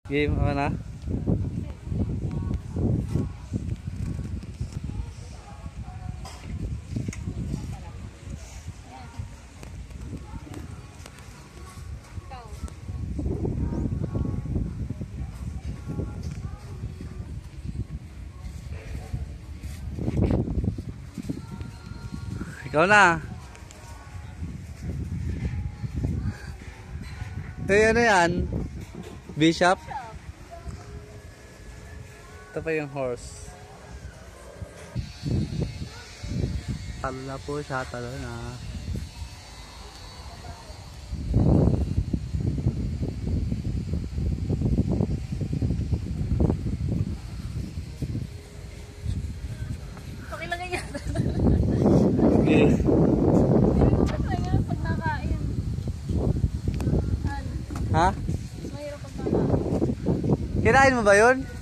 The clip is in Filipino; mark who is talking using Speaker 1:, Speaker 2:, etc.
Speaker 1: Game ako na. Ikaw na. Eh, ano yan? Bishop? Ito pa yung horse. Talo na po siya, talo na.
Speaker 2: Pakilagay niya.
Speaker 1: Okay.
Speaker 2: Pag nakain.
Speaker 1: Ha?
Speaker 2: Mahirap pag nakain.
Speaker 1: Kinain mo ba yun?